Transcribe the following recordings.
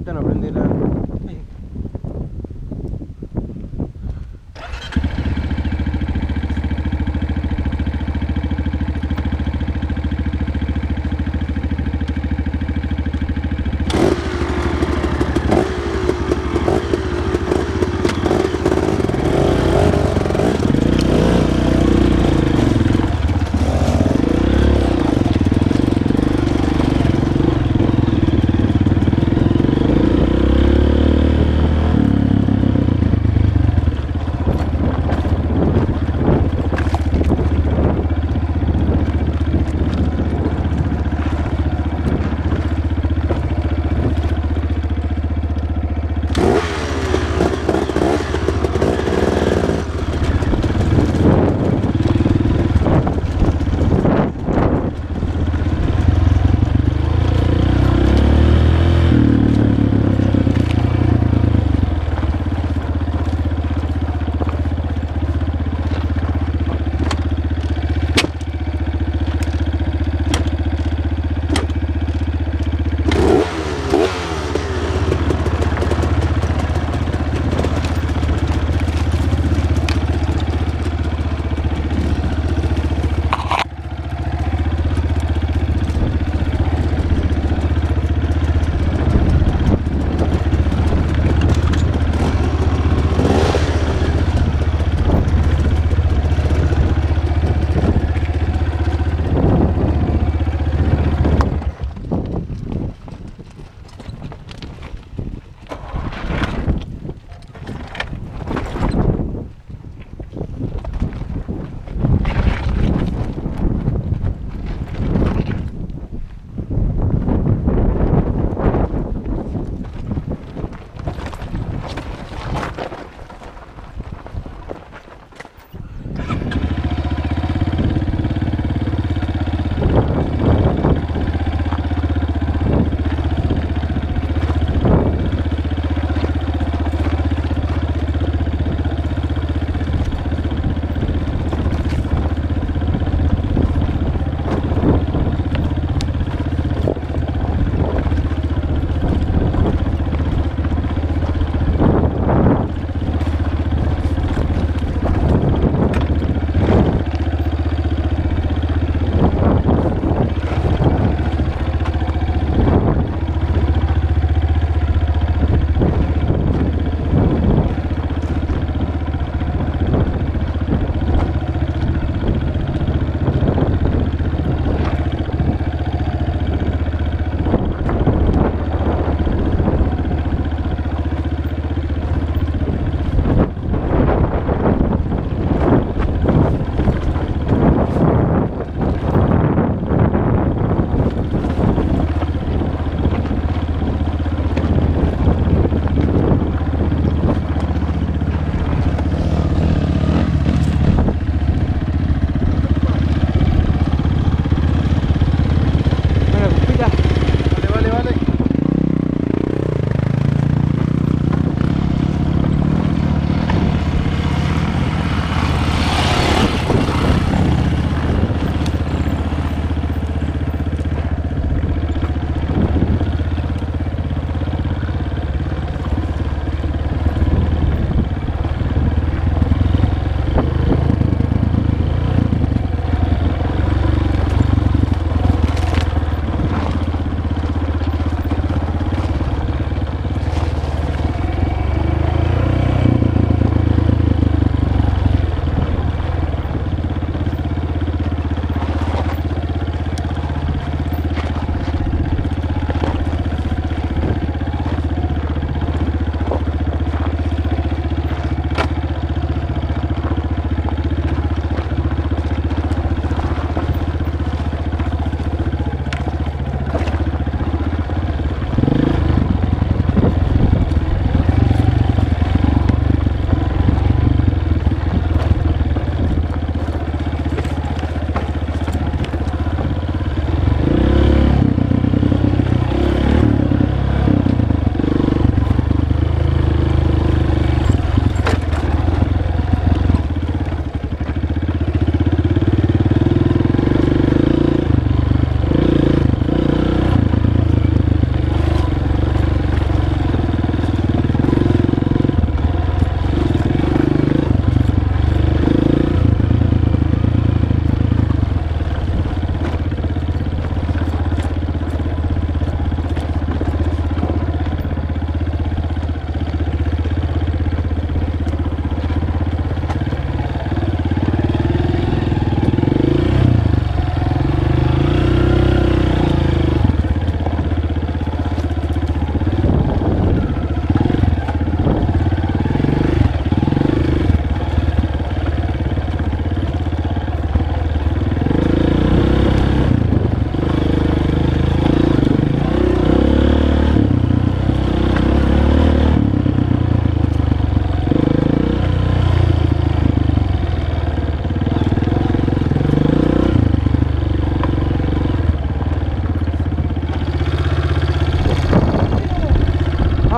ahorita no aprendí la...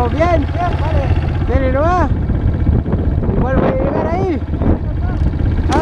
¿Vamos bien? Vale. Dele nomás. Igual voy a llegar ahí. ¿Ah?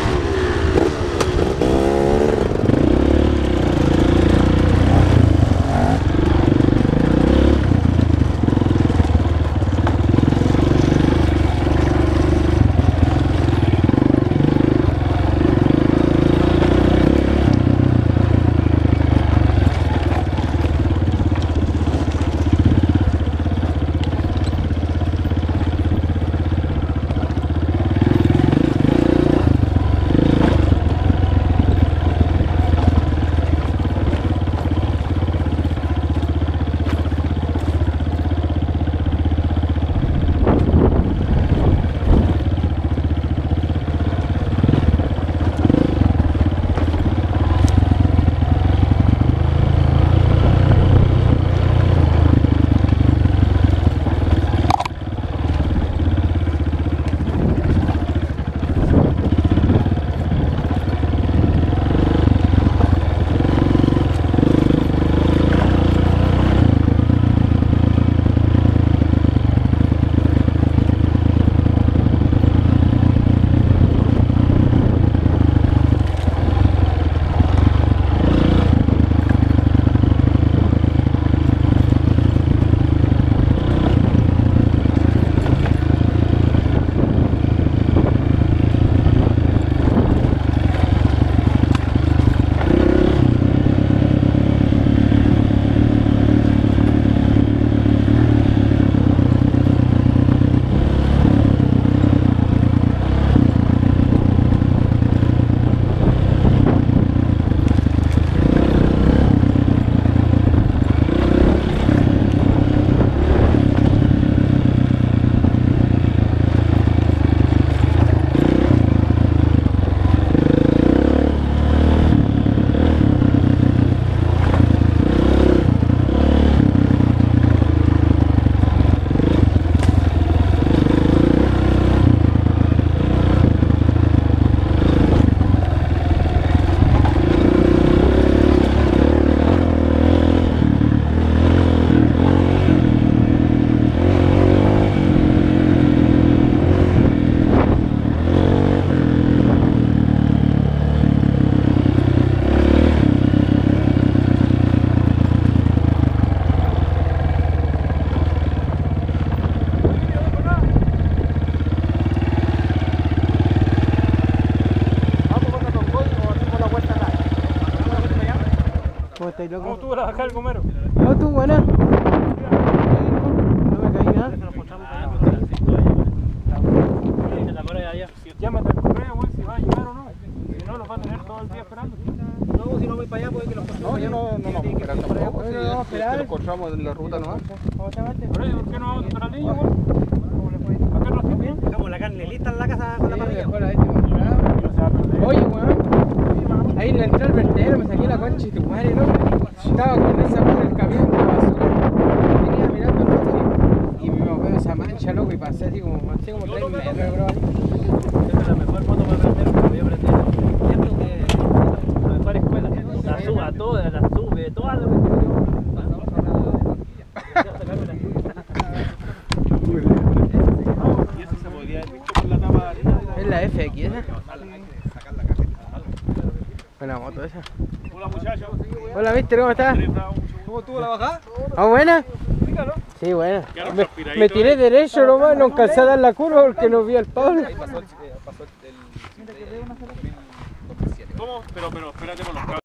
¿Cómo estáis, loco? ¿Cómo estuvo la bajada del Gomero? No, tú, buena. No me caí nada. Llámate al correo, güey, si va a llegar o no. Si no, los va a tener todo el día esperando. No, si no voy para allá, puede que los No, yo no vamos a esperar tampoco. No, no vamos a esperar. Si lo encontramos en la ruta nomás. ¿Cómo te llamaste? Por eso, ¿por qué no vamos a esperar al niño, güey? ¿Para qué no hacen bien? dejamos la carne lista en la casa con la parrilla. Mejor a este comprado. No se va a perder. Oye, weón. Ahí en la entrada del vertedero me saqué la concha y tu madre, ¿no? Estaba con esa mano del camión de la basura. Venía mirando el otro y me veo esa mancha, loco, y pasé así como 3 metros, bro. Esa es la mejor foto para aprender, porque voy a aprender. Siento que la mejor escuela. La suba toda, la sube, toda la Y eso se podría haber visto por la tapa de arena. Es la FX esa. Buena moto esa. Hola muchachos. Hola, mister, ¿cómo estás? ¿Cómo estuvo la bajada? ¿Ah, buena? Sí, buena. Me tiré derecho nomás, no alcancé a dar la curva porque no vi al Pablo. Pasó el 2007. ¿Cómo? Pero espérate con los cabros.